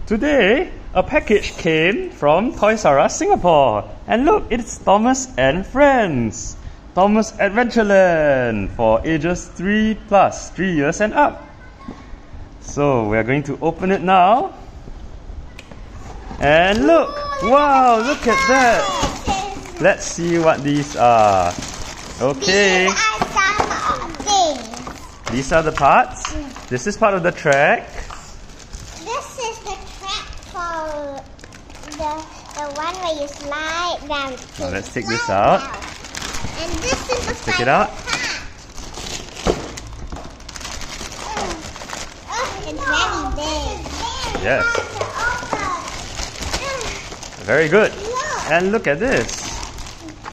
Today, a package came from Toys R Us Singapore. And look, it's Thomas and Friends. Thomas Adventureland for ages 3 years and up. So we are going to open it now. And look! Wow, look at that! Let's see what these are. Okay. These are the parts. This is part of the track. This is the track for the one where you slide down. Now let's take this out. And this is the Take it out. It's very big. Yes. Very good. And look at this.